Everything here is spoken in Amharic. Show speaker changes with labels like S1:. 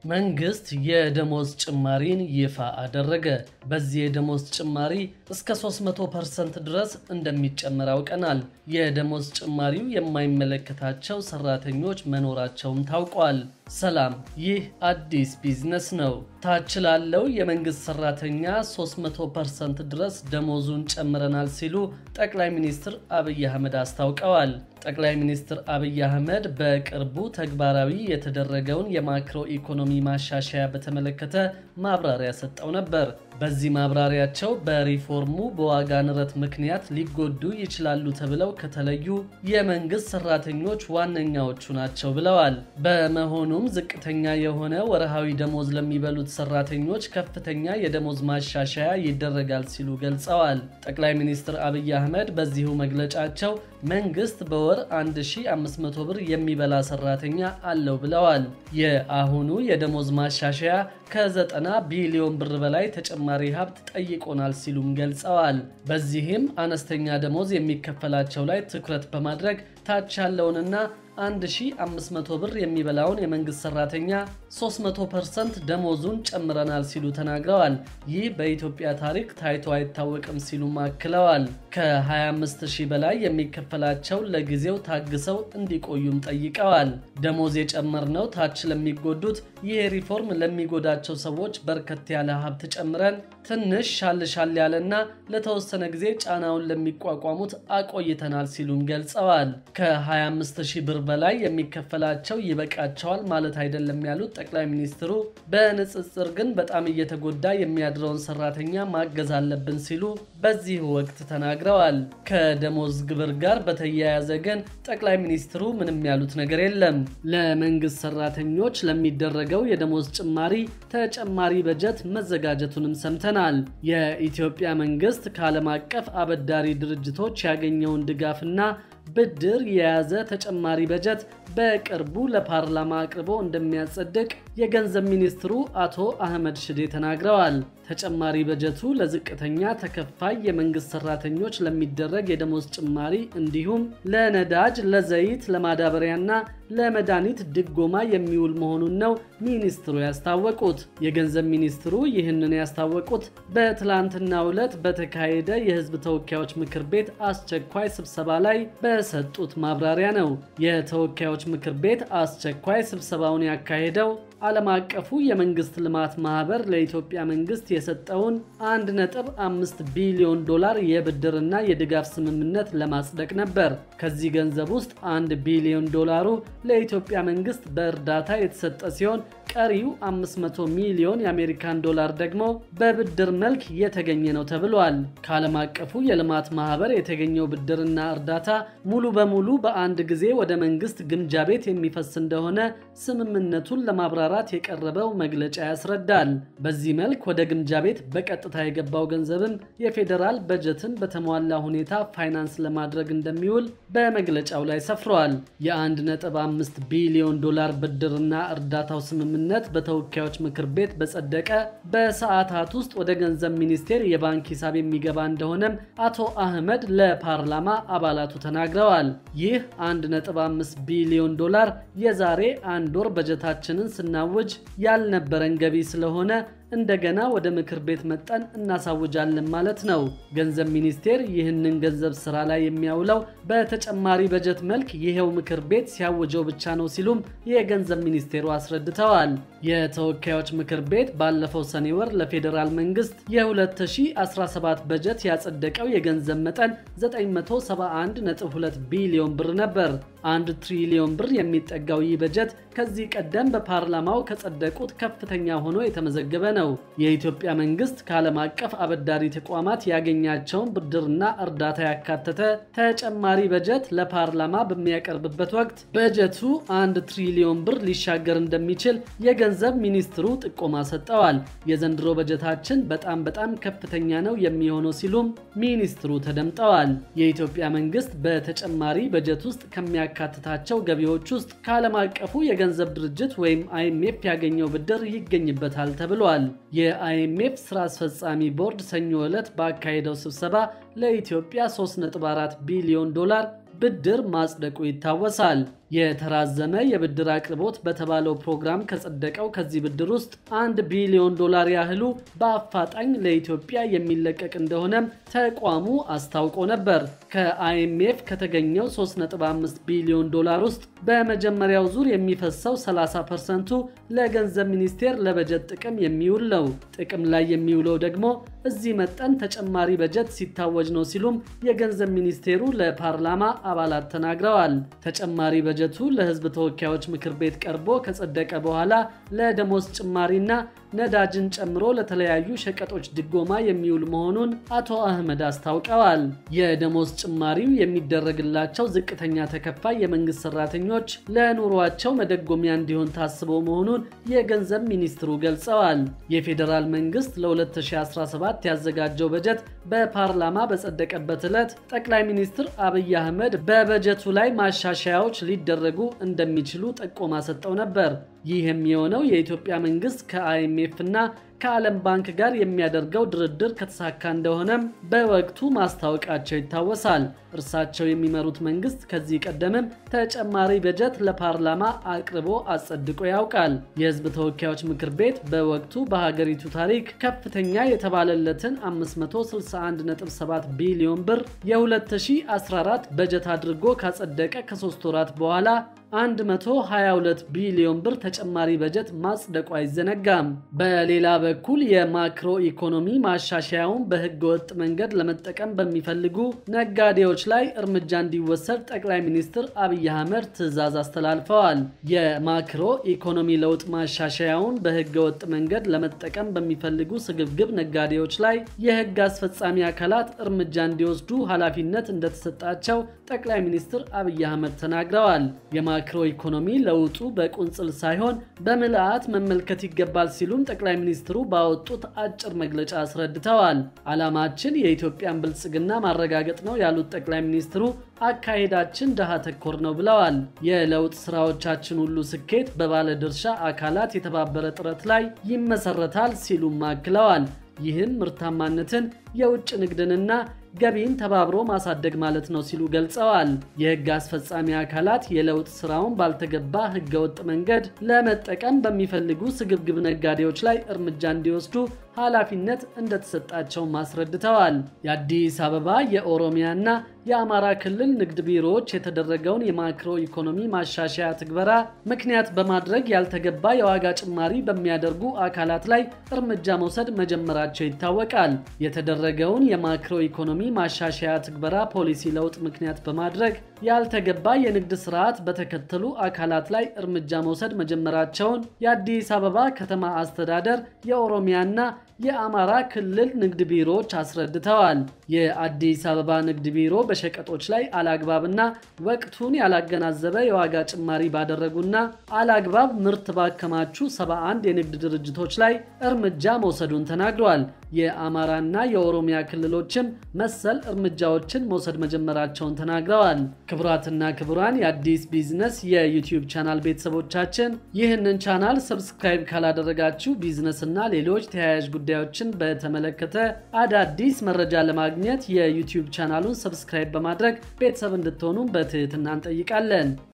S1: መንግስት የደሞዝ ጭማሪን ይፋ አደረገ። በዚህ የደሞዝ ጭማሪ እስከ 300% ድረስ እንደሚጨመር አውቀናል። የደሞዝ ጭማሪው የማይመለከታቸው ሰራተኞች መኖራቸውም ታውቋል። ሰላም፣ ይህ አዲስ ቢዝነስ ነው። ታች ላለው የመንግስት ሰራተኛ 300% ድረስ ደሞዙን ጨምረናል ሲሉ ጠቅላይ ሚኒስትር አብይ አህመድ አስታውቀዋል። ጠቅላይ ሚኒስትር አብይ አህመድ በቅርቡ ተግባራዊ የተደረገውን የማክሮ ኢኮኖሚ ማሻሻያ በተመለከተ ማብራሪያ ሰጠው ነበር። በዚህ ማብራሪያቸው በሪፎርሙ በዋጋ ንረት ምክንያት ሊጎዱ ይችላሉ ተብለው ከተለዩ የመንግስት ሰራተኞች ዋነኛዎቹ ናቸው ብለዋል። በመሆኑም ዝቅተኛ የሆነ ወርሃዊ ደሞዝ ለሚበሉት ሰራተኞች ከፍተኛ የደሞዝ ማሻሻያ ይደረጋል ሲሉ ገልጸዋል። ጠቅላይ ሚኒስትር አብይ አህመድ በዚሁ መግለጫቸው መንግስት በወር 1500 ብር የሚበላ ሰራተኛ አለው ብለዋል። የአሁኑ የደሞዝ ማሻሻያ ከ90 ቢሊዮን ብር በላይ ተጨማሪ ሀብት ጠይቆናል ሲሉም ገልጸዋል። በዚህም አነስተኛ ደሞዝ የሚከፈላቸው ላይ ትኩረት በማድረግ ታች ያለውንና 1500 ብር የሚበላውን የመንግስት ሰራተኛ 300% ደሞዙን ጨምረናል ሲሉ ተናግረዋል። ይህ በኢትዮጵያ ታሪክ ታይቶ አይታወቅም ሲሉ አክለዋል። ከ25000 በላይ የሚከፈላቸው ለጊዜው ታግሰው እንዲቆዩም ጠይቀዋል። ደሞዝ የጨመርነው ታች ለሚጎዱት ይህ ሪፎርም ለሚጎዳቸው ሰዎች በርከት ያለ ሀብት ጨምረን ትንሽ ሻል ያለና ለተወሰነ ጊዜ ጫናውን ለሚቋቋሙት አቆይተናል ሲሉም ገልጸዋል። ከ25000 ብር በላይ የሚከፈላቸው ይበቃቸዋል ማለት አይደለም ያሉት ጠቅላይ ሚኒስትሩ በንጽጽር ግን በጣም እየተጎዳ የሚያድረውን ሰራተኛ ማገዝ አለብን ሲሉ በዚህ ወቅት ተናግረዋል። ከደሞዝ ግብር ጋር በተያያዘ ግን ጠቅላይ ሚኒስትሩ ምንም ያሉት ነገር የለም። ለመንግስት ሰራተኞች ለሚደረገው የደሞዝ ጭማሪ ተጨማሪ በጀት መዘጋጀቱንም ሰምተናል። የኢትዮጵያ መንግስት ከዓለም አቀፍ አበዳሪ ድርጅቶች ያገኘውን ድጋፍና ብድር የያዘ ተጨማሪ በጀት በቅርቡ ለፓርላማ አቅርቦ እንደሚያጸድቅ የገንዘብ ሚኒስትሩ አቶ አህመድ ሽዴ ተናግረዋል። ተጨማሪ በጀቱ ለዝቅተኛ ተከፋይ የመንግስት ሰራተኞች ለሚደረግ የደሞዝ ጭማሪ እንዲሁም ለነዳጅ፣ ለዘይት፣ ለማዳበሪያና ለመድኃኒት ድጎማ የሚውል መሆኑን ነው ሚኒስትሩ ያስታወቁት። የገንዘብ ሚኒስትሩ ይህንን ያስታወቁት በትላንትናው ዕለት በተካሄደ የህዝብ ተወካዮች ምክር ቤት አስቸኳይ ስብሰባ ላይ በሰጡት ማብራሪያ ነው። የተወካዮች ምክር ቤት አስቸኳይ ስብሰባውን ያካሄደው ዓለም አቀፉ የመንግስት ልማት ማህበር ለኢትዮጵያ መንግስት የሰጠውን 1.5 ቢሊዮን ዶላር የብድርና የድጋፍ ስምምነት ለማጽደቅ ነበር። ከዚህ ገንዘብ ውስጥ 1 ቢሊዮን ዶላሩ ለኢትዮጵያ መንግስት በእርዳታ የተሰጠ ሲሆን ቀሪው 500 ሚሊዮን የአሜሪካን ዶላር ደግሞ በብድር መልክ የተገኘ ነው ተብሏል። ከዓለም አቀፉ የልማት ማህበር የተገኘው ብድርና እርዳታ ሙሉ በሙሉ በአንድ ጊዜ ወደ መንግስት ግምጃ ቤት የሚፈስ እንደሆነ ስምምነቱን ለማብራራት የቀረበው መግለጫ ያስረዳል። በዚህ መልክ ወደ ግምጃ ቤት በቀጥታ የገባው ገንዘብም የፌዴራል በጀትን በተሟላ ሁኔታ ፋይናንስ ለማድረግ እንደሚውል በመግለጫው ላይ ሰፍሯል። የ1.5 ቢሊዮን ዶላር ብድርና እርዳታው ስምምነት በተወካዮች ምክር ቤት በጸደቀ በሰዓታት ውስጥ ወደ ገንዘብ ሚኒስቴር የባንክ ሂሳብ የሚገባ እንደሆነም አቶ አህመድ ለፓርላማ አባላቱ ተናግረዋል። ይህ 1.5 ቢሊዮን ዶላር የዛሬ 1 ወር በጀታችንን ስናውጅ ያልነበረን ገቢ ስለሆነ እንደገና ወደ ምክር ቤት መጣን እናሳውጃለን ማለት ነው። ገንዘብ ሚኒስቴር ይህንን ገንዘብ ስራ ላይ የሚያውለው በተጨማሪ በጀት መልክ ይሄው ምክር ቤት ሲያውጀው ብቻ ነው ሲሉም የገንዘብ ሚኒስቴሩ አስረድተዋል። የተወካዮች ምክር ቤት ባለፈው ሰኔ ወር ለፌዴራል መንግስት የ2017 በጀት ያጸደቀው የገንዘብ መጠን 971.2 ቢሊዮን ብር ነበር። 1 ትሪሊዮን ብር የሚጠጋው ይህ በጀት ከዚህ ቀደም በፓርላማው ከጸደቁት ከፍተኛ ሆኖ የተመዘገበ ነው። የኢትዮጵያ መንግስት ከዓለም አቀፍ አበዳሪ ተቋማት ያገኛቸውን ብድርና እርዳታ ያካተተ ተጨማሪ በጀት ለፓርላማ በሚያቀርብበት ወቅት በጀቱ 1 ትሪሊዮን ብር ሊሻገር እንደሚችል የገንዘብ ሚኒስትሩ ጥቆማ ሰጠዋል። የዘንድሮ በጀታችን በጣም ከፍተኛ ነው የሚሆነው ሲሉም ሚኒስትሩ ተደምጠዋል። የኢትዮጵያ መንግስት በተጨማሪ በጀት ውስጥ ከሚያካትታቸው ገቢዎች ውስጥ ከዓለም አቀፉ የገንዘብ ድርጅት ወይም IMF ያገኘው ብድር ይገኝበታል ተብሏል። የIMF ስራ አስፈጻሚ ቦርድ ሰኞ ዕለት ባካሄደው ስብሰባ ለኢትዮጵያ 3.4 ቢሊዮን ዶላር ብድር ማጽደቁ ይታወሳል። የተራዘመ የብድር አቅርቦት በተባለው ፕሮግራም ከጸደቀው ከዚህ ብድር ውስጥ $1 ቢሊዮን ያህሉ በአፋጣኝ ለኢትዮጵያ የሚለቀቅ እንደሆነ ተቋሙ አስታውቆ ነበር። ከአይኤምኤፍ ከተገኘው $3.5 ቢሊዮን ውስጥ በመጀመሪያው ዙር የሚፈሰው 30%ቱ ለገንዘብ ሚኒስቴር ለበጀት ጥቅም የሚውል ነው። ጥቅም ላይ የሚውለው ደግሞ እዚህ መጠን ተጨማሪ በጀት ሲታወጅ ነው ሲሉም የገንዘብ ሚኒስቴሩ ለፓርላማ አባላት ተናግረዋል። ተጨማሪ በጀቱ ለሕዝብ ተወካዮች ምክር ቤት ቀርቦ ከጸደቀ በኋላ ለደሞዝ ጭማሪና ነዳጅን ጨምሮ ለተለያዩ ሸቀጦች ድጎማ የሚውል መሆኑን አቶ አህመድ አስታውቀዋል። የደሞዝ ጭማሪው የሚደረግላቸው ዝቅተኛ ተከፋይ የመንግስት ሰራተኞች ለኑሯቸው መደጎሚያ እንዲሆን ታስቦ መሆኑን የገንዘብ ሚኒስትሩ ገልጸዋል። የፌዴራል መንግስት ለ2017 ያዘጋጀው በጀት በፓርላማ በጸደቀበት ዕለት ጠቅላይ ሚኒስትር አብይ አህመድ በበጀቱ ላይ ማሻሻያዎች ሊደረጉ እንደሚችሉ ጠቆማ ሰጠው ነበር። ይህ የሚሆነው የኢትዮጵያ መንግስት ከአይኤምኤፍ እና ከዓለም ባንክ ጋር የሚያደርገው ድርድር ከተሳካ እንደሆነም በወቅቱ ማስታወቃቸው ይታወሳል። እርሳቸው የሚመሩት መንግስት ከዚህ ቀደምም ተጨማሪ በጀት ለፓርላማ አቅርቦ አጸድቆ ያውቃል። የህዝብ ተወካዮች ምክር ቤት በወቅቱ በሀገሪቱ ታሪክ ከፍተኛ የተባለለትን 561.7 ቢሊዮን ብር የ2014 በጀት አድርጎ ካጸደቀ ከ3 ወራት በኋላ 122 ቢሊዮን ብር ተጨማሪ በጀት ማጽደቁ አይዘነጋም። በሌላ በኩል የማክሮ ኢኮኖሚ ማሻሻያውን በህገ ወጥ መንገድ ለመጠቀም በሚፈልጉ ነጋዴዎች ላይ እርምጃ እንዲወሰድ ጠቅላይ ሚኒስትር አብይ አህመድ ትዕዛዝ አስተላልፈዋል። የማክሮ ኢኮኖሚ ለውጥ ማሻሻያውን በህገ ወጥ መንገድ ለመጠቀም በሚፈልጉ ስግብግብ ነጋዴዎች ላይ የህግ አስፈጻሚ አካላት እርምጃ እንዲወስዱ ኃላፊነት እንደተሰጣቸው ጠቅላይ ሚኒስትር አብይ አህመድ ተናግረዋል። የማክሮ ኢኮኖሚ ለውጡ በቁንጽል ሳይሆን በምልአት መመልከት ይገባል ሲሉም ጠቅላይ ሚኒስትሩ ባወጡት አጭር መግለጫ አስረድተዋል። ዓላማችን የኢትዮጵያን ብልጽግና ማረጋገጥ ነው ያሉት ጠቅላይ ሚኒስትሩ አካሄዳችን ድሃ ተኮር ነው ብለዋል። የለውጥ ስራዎቻችን ሁሉ ስኬት በባለድርሻ አካላት የተባበረ ጥረት ላይ ይመሰረታል ሲሉም አክለዋል። ይህም ምርታማነትን፣ የውጭ ንግድንና ገቢን ተባብሮ ማሳደግ ማለት ነው ሲሉ ገልጸዋል። የህግ አስፈጻሚ አካላት የለውጥ ስራውን ባልተገባ ህገወጥ መንገድ ለመጠቀም በሚፈልጉ ስግብግብ ነጋዴዎች ላይ እርምጃ እንዲወስዱ ኃላፊነት እንደተሰጣቸው ማስረድተዋል። የአዲስ አበባ፣ የኦሮሚያና የአማራ ክልል ንግድ ቢሮዎች የተደረገውን የማክሮ ኢኮኖሚ ማሻሻያ ትግበራ ምክንያት በማድረግ ያልተገባ የዋጋ ጭማሪ በሚያደርጉ አካላት ላይ እርምጃ መውሰድ መጀመራቸው ይታወቃል። የተደረገውን የማክሮ ኢኮኖሚ ማሻሻያ ትግበራ ፖሊሲ ለውጥ ምክንያት በማድረግ ያልተገባ የንግድ ስርዓት በተከተሉ አካላት ላይ እርምጃ መውሰድ መጀመራቸውን የአዲስ አበባ ከተማ አስተዳደር፣ የኦሮሚያና የአማራ ክልል ንግድ ቢሮዎች አስረድተዋል። የአዲስ አበባ ንግድ ቢሮ በሸቀጦች ላይ አላግባብና ወቅቱን ያላገናዘበ የዋጋ ጭማሪ ባደረጉና አላግባብ ምርት ባከማቹ 71 የንግድ ድርጅቶች ላይ እርምጃ መውሰዱን ተናግሯል። የአማራና የኦሮሚያ ክልሎችም መሰል እርምጃዎችን መውሰድ መጀመራቸውን ተናግረዋል። ክቡራትና ክቡራን የአዲስ ቢዝነስ የዩቲዩብ ቻናል ቤተሰቦቻችን ይህንን ቻናል ሰብስክራይብ ካላደረጋችሁ ቢዝነስና ሌሎች ተያያዥ ጉዳዮችን በተመለከተ አዳዲስ መረጃ ለማግኘት የዩቲዩብ ቻናሉን ሰብስክራይብ በማድረግ ቤተሰብ እንድትሆኑ በትህትና እንጠይቃለን።